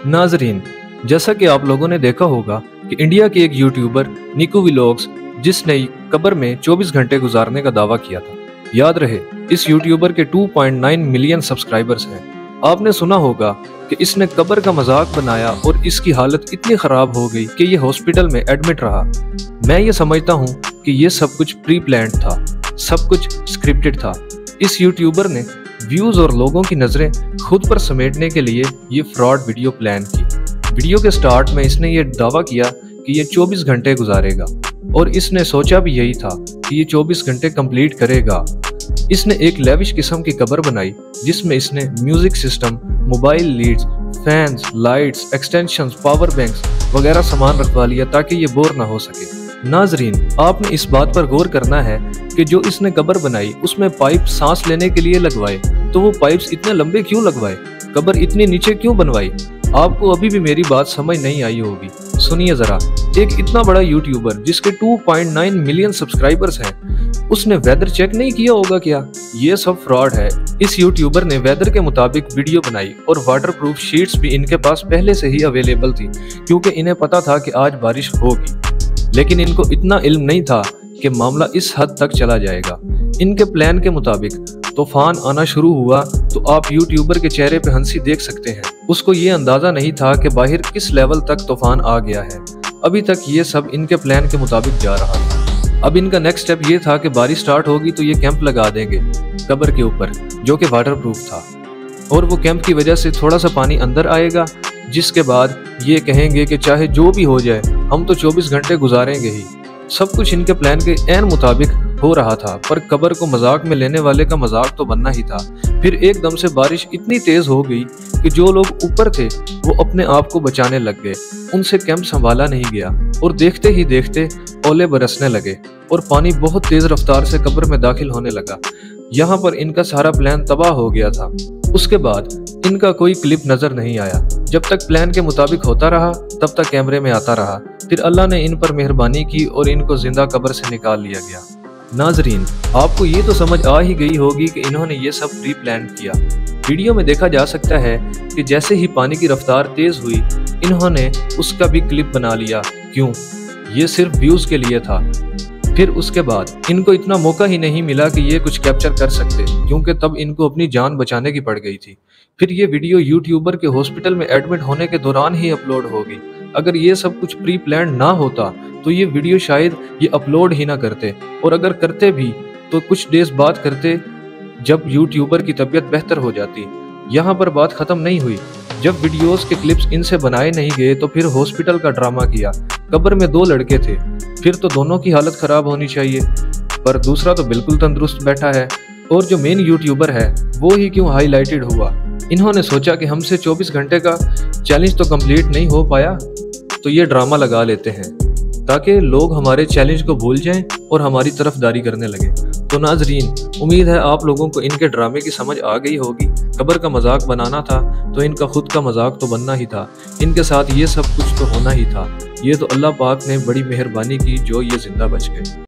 नाजरीन, जैसा कि आप लोगों ने देखा होगा कि इंडिया के एक यूट्यूबर निकू व्लॉग्स जिसने कब्र में 24 घंटे गुजारने का दावा किया था। याद रहे, इस यूट्यूबर के 2.9 मिलियन सब्सक्राइबर्स हैं। आपने सुना होगा कि इसने कब्र का मजाक बनाया और इसकी हालत इतनी खराब हो गई कि ये हॉस्पिटल में एडमिट रहा। मैं ये समझता हूँ कि ये सब कुछ प्री प्लान्ड था, सब कुछ स्क्रिप्टेड था। इस यूट्यूबर ने व्यूज और लोगों की नजरें खुद पर समेटने के लिए ये फ्रॉड वीडियो प्लान की। वीडियो के स्टार्ट में इसने ये दावा किया कि ये 24 घंटे गुजारेगा और इसने सोचा भी यही था कि ये 24 घंटे कंप्लीट करेगा। इसने एक लेविश किस्म की कब्र बनाई जिसमें इसने music system, mobile leads, fans, lights, extensions, power banks वगैरह सामान रखवा लिया ताकि ये बोर ना हो सके। नाजरीन, आपने इस बात पर गौर करना है कि जो इसने कब्र बनाई उसमें पाइप सांस लेने के लिए लगवाए, तो वो पाइप्स इतने लंबे क्यों लगवाए, कब्र इतनी नीचे क्यों बनवाई? आपको अभी भी मेरी बात समझ नहीं आई होगी। सुनिए जरा, एक इतना बड़ा यूट्यूबर जिसके 2.9 मिलियन सब्सक्राइबर्स हैं, उसने वेदर चेक नहीं किया होगा क्या? ये सब फ्रॉड है। इस यूट्यूबर ने वेदर के मुताबिक वीडियो बनाई और वाटरप्रूफ शीट्स भी इनके पास पहले से ही अवेलेबल थी क्योंकि इन्हें पता था कि आज बारिश होगी। लेकिन इनको इतना इल्म नहीं था कि मामला इस हद तक चला जाएगा। इनके प्लान के मुताबिक तूफान आना शुरू हुआ तो आप यूट्यूबर के चेहरे पे हंसी देख सकते हैं। उसको ये अंदाजा नहीं था कि बाहर किस लेवल तक तूफान आ गया है। अभी तक ये सब इनके प्लान के मुताबिक जा रहा था। अब इनका नेक्स्ट स्टेप ये था कि बारिश स्टार्ट होगी तो ये कैंप लगा देंगे कब्र के ऊपर जो कि वाटरप्रूफ था, और वो कैंप की वजह से थोड़ा सा पानी अंदर आएगा, जिसके बाद ये कहेंगे कि चाहे जो भी हो जाए हम तो 24 घंटे गुजारेंगे ही। सब कुछ इनके प्लान के ऐन मुताबिक हो रहा था, पर कब्र को मजाक में लेने वाले का मजाक तो बनना ही था। फिर एकदम से बारिश इतनी तेज हो गई कि जो लोग ऊपर थे वो अपने आप को बचाने लग गए। उनसे कैंप संभाला नहीं गया और देखते ही देखते ओले बरसने लगे और पानी बहुत तेज रफ्तार से कब्र में दाखिल होने लगा। यहाँ पर इनका सारा प्लान तबाह हो गया था। उसके बाद इनका कोई क्लिप नजर नहीं आया। जब तक प्लान के मुताबिक होता रहा तब तक कैमरे में आता रहा। फिर अल्लाह ने इन पर मेहरबानी की और इनको जिंदा कब्र से निकाल लिया गया। नाजरीन, आपको ये तो समझ आ ही गई होगी कि इन्होंने ये सब प्री प्लान किया। वीडियो में देखा जा सकता है कि जैसे ही पानी की रफ्तार तेज हुई इन्होंने उसका भी क्लिप बना लिया। क्यों? ये सिर्फ व्यूज के लिए था। फिर उसके बाद इनको इतना मौका ही नहीं मिला कि ये कुछ कैप्चर कर सकते, क्योंकि तब इनको अपनी जान बचाने की पड़ गई थी। फिर ये वीडियो यूट्यूबर के हॉस्पिटल में एडमिट होने के दौरान ही अपलोड होगी। अगर ये सब कुछ प्री प्लान ना होता तो ये वीडियो शायद ये अपलोड ही ना करते, और अगर करते भी तो कुछ डेज बाद करते जब यूट्यूबर की तबीयत बेहतर हो जाती। यहाँ पर बात खत्म नहीं हुई। जब वीडियोस के क्लिप्स इनसे बनाए नहीं गए तो फिर हॉस्पिटल का ड्रामा किया। कब्र में 2 लड़के थे, फिर तो दोनों की हालत खराब होनी चाहिए, पर दूसरा तो बिल्कुल तंदुरुस्त बैठा है, और जो मेन यूट्यूबर है वो ही क्यों हाईलाइटेड हुआ। इन्होंने सोचा कि हमसे 24 घंटे का चैलेंज तो कंप्लीट नहीं हो पाया तो ये ड्रामा लगा लेते हैं ताकि लोग हमारे चैलेंज को भूल जाएं और हमारी तरफदारी करने लगे। तो नाजरीन, उम्मीद है आप लोगों को इनके ड्रामे की समझ आ गई होगी। कब्र का मजाक बनाना था तो इनका खुद का मजाक तो बनना ही था। इनके साथ ये सब कुछ तो होना ही था। ये तो अल्लाह पाक ने बड़ी मेहरबानी की जो ये जिंदा बच गए।